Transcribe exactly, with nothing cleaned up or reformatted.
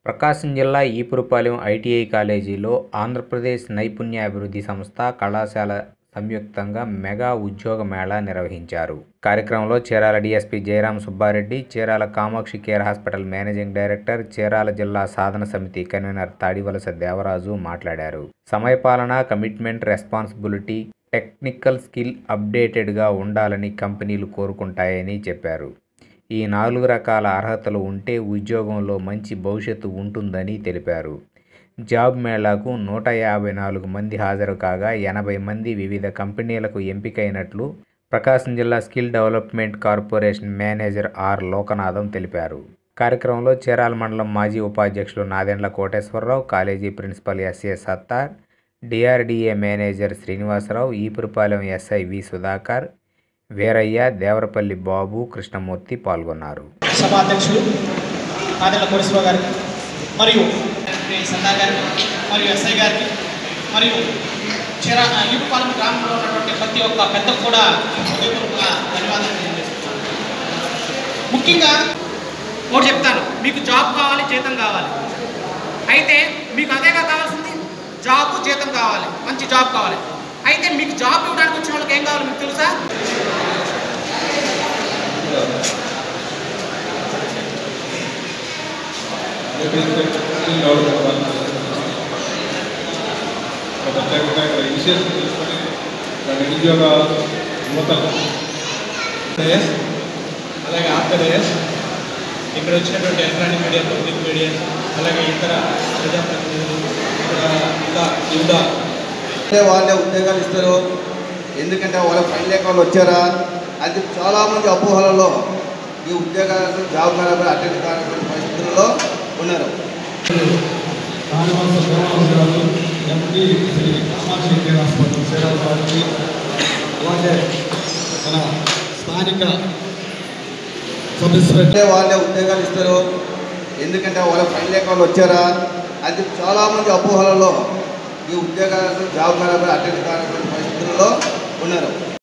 ప్రకాశం జిల్లా ఈపురపాలెం ఐటీఐ కాలేజీలో ఆంధ్రప్రదేశ్ నైపుణ్యాభివృద్ధి సంస్థ, కళాశాల సంయుక్తంగా మెగా ఉద్యోగ మేళా నిర్వహించారు. కార్యక్రమంలో Chirala DSP Jayaram Subbareddy, Chirala Kamakshi care hospital managing director, Chirala జిల్లా సాధన సమితి కన్వీనర్ తాడివలస దేవరాజు మాట్లాడారు. సమయపాలన, కమిట్మెంట్, రెస్పాన్సిబిలిటీ, టెక్నికల్ స్కిల్ అప్డేటెడ్గా ఉండాలని కంపెనీలు కోరుకుంటాయని చెప్పారు. ఈ నాలుగు రకాల అర్హతలు ఉంటే ఉద్యోగంలో మంచి భవిష్యత్తు ఉంటుందని తెలిపారు. జాబ్ మేళాకు నూట యాభై నాలుగు మంది హాజరు కాగా ఎనభై మంది వివిధ కంపెనీలకు ఎంపికైనట్లు ప్రకాశం జిల్లా skill development corporation manager R Lokanatham తెలిపారు. కార్యక్రమంలో చీరాల మండలం మాజీ ఉపాధ్యక్షులు Nadendla Koteswararao, college principal SA Sattar, DRDA manager Srinivasarao, Epurupalem SI V Sudhakar, Veeraiah, Devarapalli Babu, Krishnamurthy పాల్గొన్నారు. సభాధ్యక్షులు నాదెండ్ల కోటేశ్వరరావు గారికి మరియు సత్తార్ గారికి మరియు ఎస్ఐ గారికి మరియు చీరా ఈపురపాలెం గ్రామంలో ఉన్నటువంటి ప్రతి ఒక్క పెద్దకు కూడా హృదయపూర్వక ధన్యవాదాలు తెలియజేస్తున్నాను. ముఖ్యంగా ఒకటి చెప్తాను, మీకు జాబ్ కావాలి, జీతం కావాలి. అయితే మీకు అదేగా కావాల్సింది, జాబ్ జీతం కావాలి, మంచి జాబ్ కావాలి. అయితే మీకు జాబ్ ఇవ్వడానికి వచ్చిన వాళ్ళకి ఏం కావాలి మీకు తెలుసా? ఇనిషియేషన్ తీసుకొని నిరుద్యోగ యువతకు అలాగే ఆంధ్రప్రదేశ్ ఇక్కడ వచ్చినటువంటి ఎలక్ట్రానిక్ మీడియా, పబ్లిక్ మీడియా, అలాగే ఇతర ప్రజాప్రతినిధులు ఇలా యువత వాళ్ళే ఉద్యోగాలు ఇస్తారు. ఎందుకంటే వాళ్ళ పని లేక వాళ్ళు వచ్చారా అది చాలామంది అపోహలలో ఈ ఉద్యోగాలకు జాబ్ మేళకు అటెండ్ కానటువంటి పరిస్థితుల్లో ఉన్నారు. MP Shri Kamakshi care hospital Chirala వారికి, అలాగే మన స్థానిక సబ్ ఇన్స్పెక్టర్ వాళ్ళే ఉద్యోగాలు ఇస్తారు. ఎందుకంటే వాళ్ళ పని లేక వాళ్ళు వచ్చారా అది చాలామంది అపోహలలో ఈ ఉద్యోగాలకు జాబ్ మేళకు అటెండ్ కానటువంటి పరిస్థితుల్లో ఉన్నారు.